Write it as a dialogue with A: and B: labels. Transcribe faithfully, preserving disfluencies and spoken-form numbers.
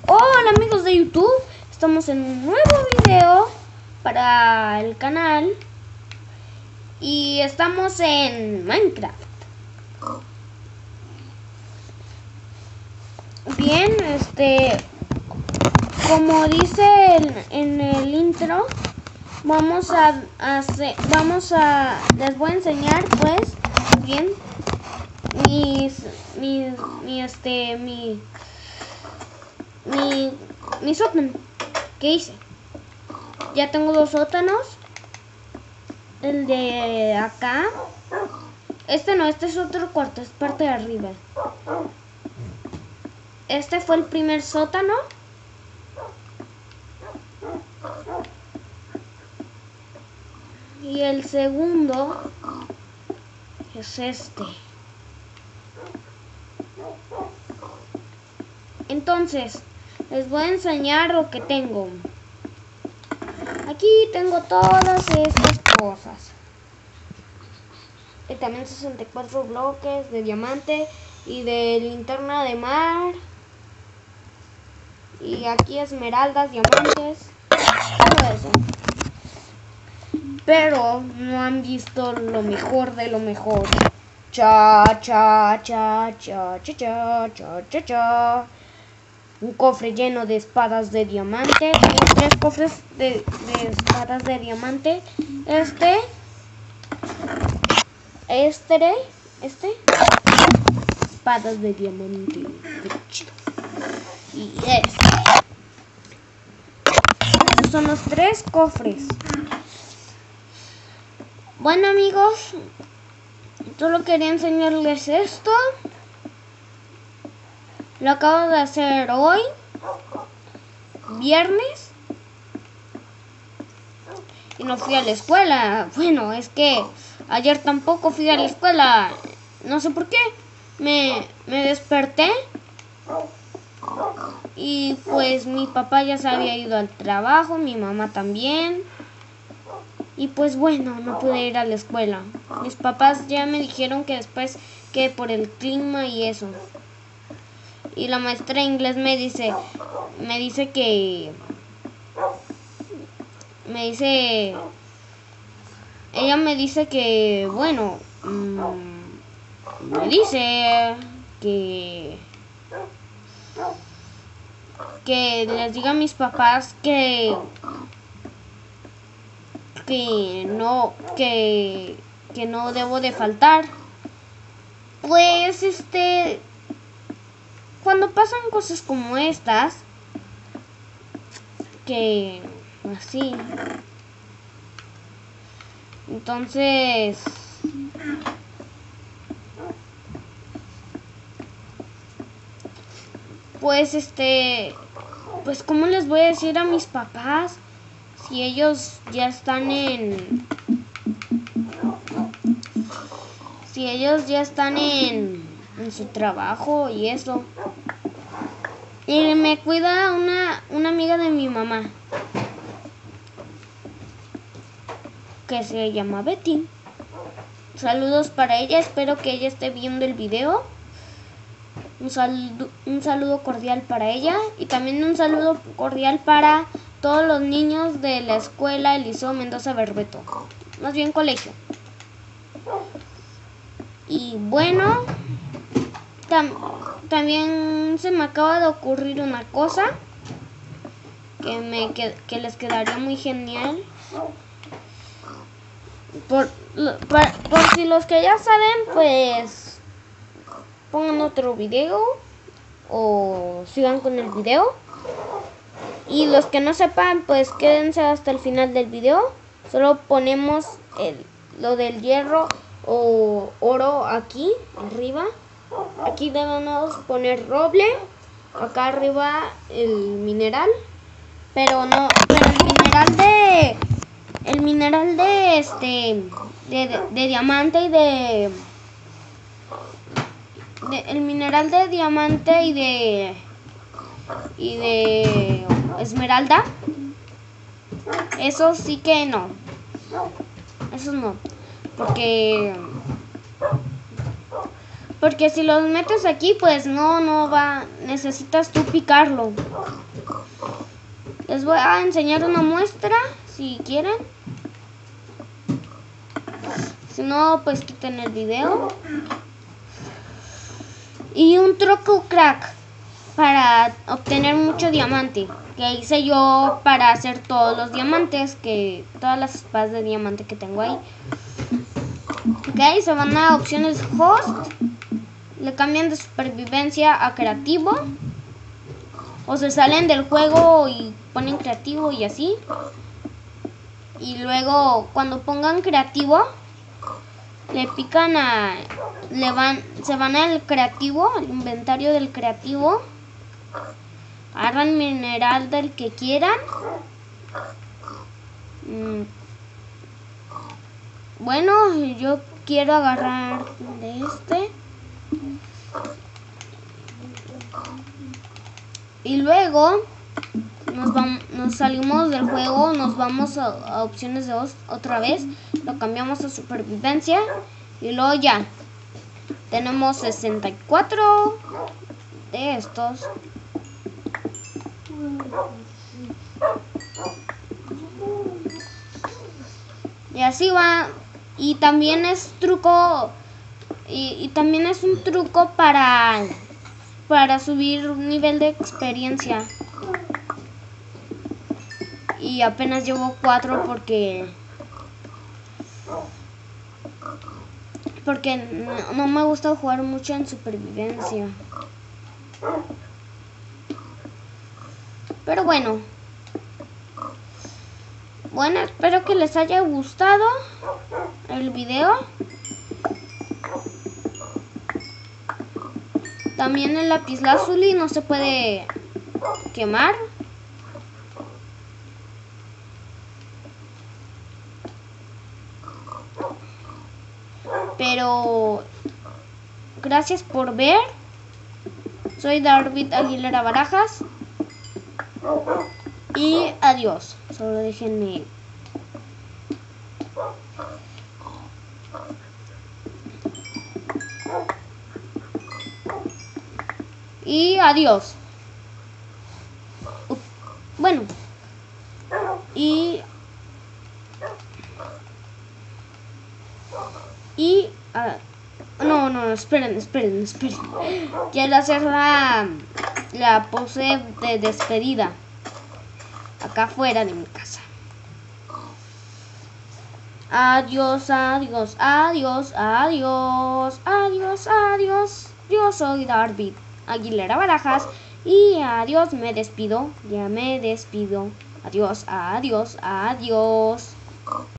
A: Hola amigos de YouTube, estamos en un nuevo video para el canal y estamos en Minecraft. Bien, este, como dice el, en el intro, vamos a hacer, vamos a, les voy a enseñar pues bien mis, mis, mi este, mi Mi, mi sótano que hice. Ya tengo dos sótanos. El de acá. Este no, este es otro cuarto, es parte de arriba. Este fue el primer sótano. Y el segundo es este. Entonces, les voy a enseñar lo que tengo. Aquí tengo todas estas cosas. Y también sesenta y cuatro bloques de diamante y de linterna de mar. Y aquí esmeraldas, diamantes, todo eso. Pero no han visto lo mejor de lo mejor. Cha, cha, cha, cha, cha, cha, cha, cha, cha. Un cofre lleno de espadas de diamante. Tengo tres cofres de, de espadas de diamante. Este. Este. Este. Espadas de diamante. Y este. Estos son los tres cofres. Bueno amigos, solo quería enseñarles esto. Lo acabo de hacer hoy, viernes, y no fui a la escuela. Bueno, es que ayer tampoco fui a la escuela. No sé por qué. Me, me desperté y pues mi papá ya se había ido al trabajo, mi mamá también. Y pues bueno, no pude ir a la escuela. Mis papás ya me dijeron que después que por el clima y eso. Y la maestra de inglés me dice, me dice que, me dice, ella me dice que, bueno, mmm, me dice que, que les diga a mis papás que, que no, que, que no debo de faltar. Pues, este... Cuando pasan cosas como estas, que así, entonces, pues este, pues cómo les voy a decir a mis papás si ellos ya están en, si ellos ya están en, en su trabajo y eso. Y me cuida una, una amiga de mi mamá, que se llama Betty. Saludos para ella, espero que ella esté viendo el video. Un saludo, un saludo cordial para ella. Y también un saludo cordial para todos los niños de la escuela Eliseo Mendoza Berbeto. Más bien colegio. Y bueno... Tam También se me acaba de ocurrir una cosa que, me, que, que les quedaría muy genial. Por, por, por si los que ya saben, pues pongan otro video o sigan con el video. Y los que no sepan, pues quédense hasta el final del video. Solo ponemos el, lo del hierro o oro aquí arriba. Aquí debemos poner roble, acá arriba el mineral, pero no, pero el mineral de, el mineral de este, de, de, de diamante y de, de, el mineral de diamante y de, y de esmeralda, eso sí que no, eso no, porque Porque si los metes aquí, pues no, no va, necesitas tú picarlo. Les voy a enseñar una muestra, si quieren. Si no, pues quiten el video. Y un truco crack para obtener mucho diamante, que hice yo para hacer todos los diamantes, que todas las espadas de diamante que tengo ahí. Ok, se van a opciones host, le cambian de supervivencia a creativo, o se salen del juego y ponen creativo y así. Y luego cuando pongan creativo, le pican a, le van, se van al creativo, al inventario del creativo, agarran mineral del que quieran. Mm. Bueno, yo quiero agarrar de este. Y luego nos, vamos, nos salimos del juego, nos vamos a, a opciones de host otra vez, lo cambiamos a supervivencia y luego ya tenemos sesenta y cuatro de estos. Y así va. Y también es truco y, y también es un truco para para subir un nivel de experiencia. Y apenas llevo cuatro porque porque no, no me gusta jugar mucho en supervivencia. Pero bueno. Bueno, espero que les haya gustado el video. También el lapislázuli no se puede quemar. Pero gracias por ver. Soy David Aguilera Barajas. Y adiós. Solo déjenme. Y adiós. Bueno. Y. Y. Uh, no, no, esperen, esperen, esperen. Quiero hacer la, la pose de despedida. Acá afuera de mi casa. Adiós, adiós, adiós, adiós, adiós, adiós. Yo soy David Aguilera Barajas y adiós, me despido, ya me despido. Adiós, adiós, adiós.